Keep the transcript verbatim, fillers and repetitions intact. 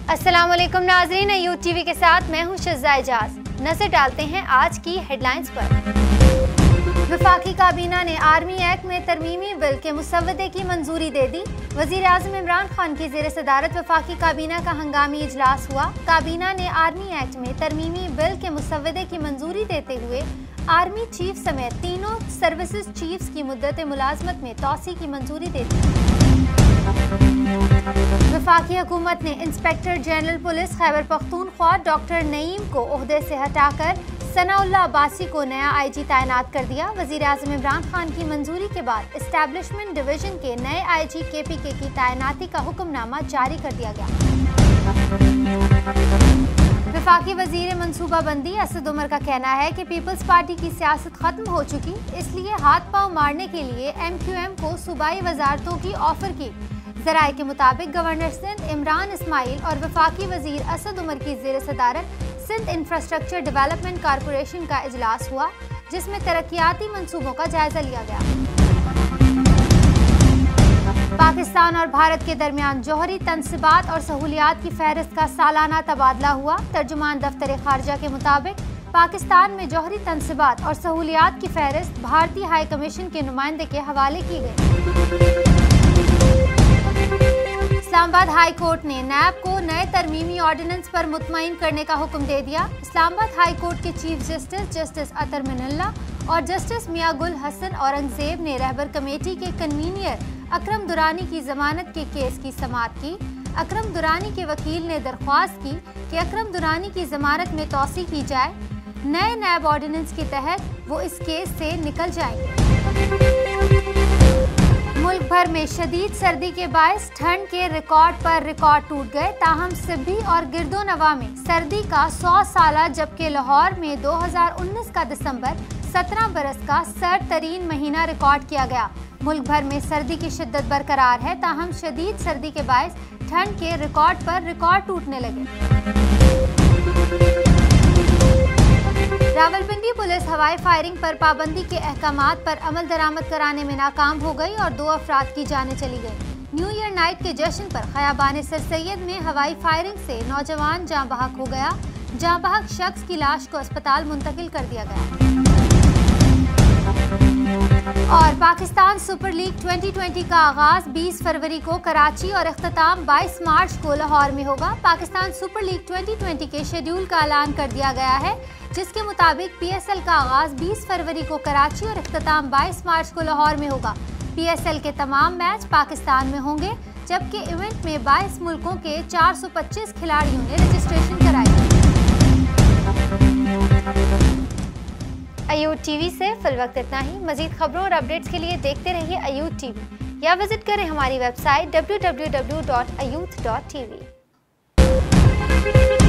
अस्सलामुअलैकुम नाज़रीन, अयूब टीवी के साथ मैं हूं शज़ा इजाज। नजर डालते हैं आज की हेडलाइंस पर। वफाकी काबीना ने आर्मी एक्ट में तरमीमी बिल के मुसव्वदे की मंजूरी दे दी। वज़ीर आज़म इमरान खान की ज़ेर सदारत वफाकी काबीना का हंगामी इजलास हुआ। काबीना ने आर्मी एक्ट में तरमीमी बिल के मुसव्वदे की मंजूरी देते हुए आर्मी चीफ समेत तीनों सर्विसेज चीफ्स की मुद्दत मुलाजमत में तौसी की मंजूरी दे दी। वफाकी हुकूमत ने inspector general police Khyber Pakhtunkhwa doctor Naeem को ओहदे से हटाकर सनाउल्लाह अब्बासी को नया आई जी तैनात कर दिया। वज़ीर आज़म इमरान खान की मंजूरी के बाद एस्टैब्लिशमेंट डिवीजन के नए आई जी के पी के की तैनाती का हुक्मनामा जारी कर दिया गया। वफाकी वजीर मनसूबाबंदी असद उमर का कहना है कि पीपल्स पार्टी की सियासत खत्म हो चुकी, इसलिए हाथ पांव मारने के लिए एम क्यू एम को सूबाई वजारतों की ऑफर की। ज़राए के मुताबिक गवर्नर सिंध इमरान इस्माइल और वफाकी वजीर असद उमर की ज़ेर सदारत सिंध इंफ्रास्ट्रक्चर डेवलपमेंट कॉरपोरेशन का इजलास हुआ, जिसमें तरक्याती मंसूबों का जायजा लिया गया। पाकिस्तान और भारत के दरमियान जौहरी तनसीबात और सहूलियात की फहरिस्त का सालाना तबादला हुआ। तर्जुमान दफ्तर खारजा के मुताबिक पाकिस्तान में जौहरी तनसीबात और सहूलियात की फहरिस्त भारतीय हाई कमीशन के नुमाइंदे के हवाले की गई। इस्लामाबाद हाई कोर्ट ने नैब को नए तरमीमी ऑर्डिनेंस पर मुतमईन करने का हुक्म दे दिया। इस्लामाबाद हाई कोर्ट के chief justice justice Athar Minallah और जस्टिस मियां गुल हसन औरंगजेब ने रहबर कमेटी के कन्वीनियर अकरम दुरानी की जमानत के केस की समाअत की। अकरम दुरानी के वकील ने दरख्वास्त की कि अकरम दुरानी की जमानत में तौसी की जाए। नए नैब ऑर्डिनेंस के तहत वो इस केस से निकल जाएंगे। मुल्क भर में शदीद सर्दी के बायस ठंड के रिकॉर्ड पर रिकॉर्ड टूट गए। ताहम सिब्बी और गिरदो नवा में सर्दी का सौ साला, जबकि लाहौर में दो हजार उन्नीस का दिसंबर सत्रह बरस का सर्द तरीन महीना रिकॉर्ड किया गया। मुल्क भर में सर्दी की शिद्दत बरकरार है, ताहम शदीद सर्दी के बायस ठंड के रिकॉर्ड पर रिकॉर्ड टूटने लगे। रावलपिंडी पुलिस हवाई फायरिंग पर पाबंदी के अहकामात पर अमल दरामद कराने में नाकाम हो गई और दो अफराद की जानें चली गई। न्यू ईयर नाइट के जश्न पर खयाबान सर सैयद में हवाई फायरिंग से नौजवान जाँ बहक हो गया। जाँ बहक शख्स की लाश को अस्पताल मुंतकिल कर दिया गया। और Pakistan super league twenty twenty का आगाज बीस फरवरी को कराची और इख्तिताम बाईस मार्च को लाहौर में होगा। Pakistan super league twenty twenty के शेड्यूल का ऐलान कर दिया गया है, जिसके मुताबिक पी एस एल का आगाज बीस फरवरी को कराची और इख्तिताम बाईस मार्च को लाहौर में होगा। पी एस एल के तमाम मैच पाकिस्तान में होंगे, जबकि इवेंट में बाईस मुल्कों के चार सौ पच्चीस खिलाड़ियों ने रजिस्ट्रेशन कराई। अयूब टीवी से फिलवक्त इतना ही। मजीद खबरों और अपडेट्स के लिए देखते रहिए अयूब टीवी या विजिट करें हमारी website W W W dot Ayub dot T we.